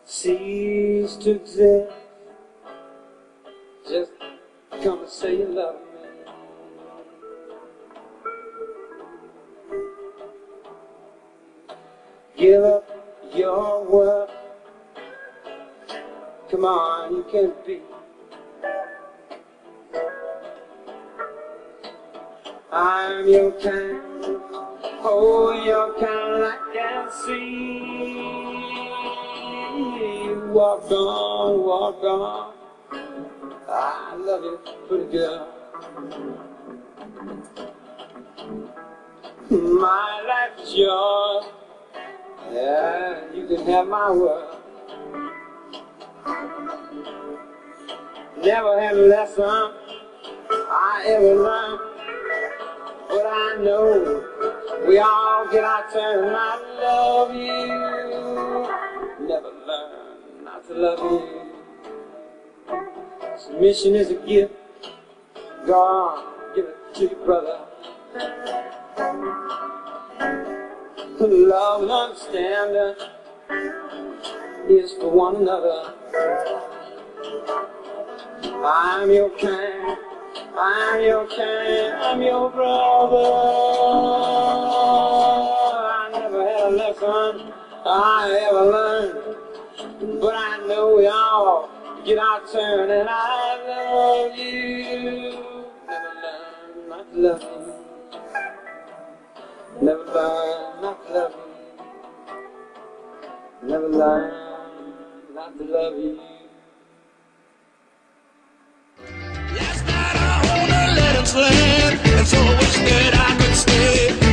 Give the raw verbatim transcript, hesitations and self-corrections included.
cease to exist. Just come and say you love me. Give up your world. Come on, you can be. I'm your kind. Oh, your kind I can see. Walk on, walk on. I love you, pretty girl. My life is yours. Yeah, you can have my world. Never had a lesson I ever learned, but I know we all get our turn. I love you. Never learn not to love you. Submission is a gift. Go on, give it to your brother. Love and understanding is for one another. I'm your kind, I'm your kind, I'm your brother. I never had a lesson I ever learned, but I know we all get our turn, and I love you. Never learn not to love you. Never learn not to love you. Never learn not to love you. Last night I owned a lettuce land, and so I wish that I could stay.